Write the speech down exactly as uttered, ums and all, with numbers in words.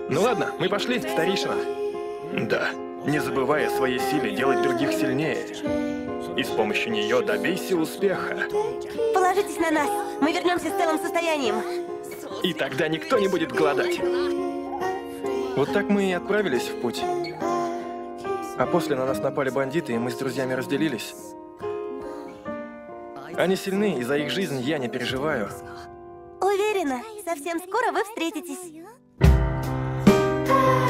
Ну ладно, мы пошли, старейшина. Да, не забывай о своей силе делать других сильнее. И с помощью нее добейся успеха. Положитесь на нас. Мы вернемся с целым состоянием. И тогда никто не будет голодать. Вот так мы и отправились в путь. А после на нас напали бандиты, и мы с друзьями разделились. Они сильны, и за их жизнь я не переживаю. Уверена, совсем скоро вы встретитесь.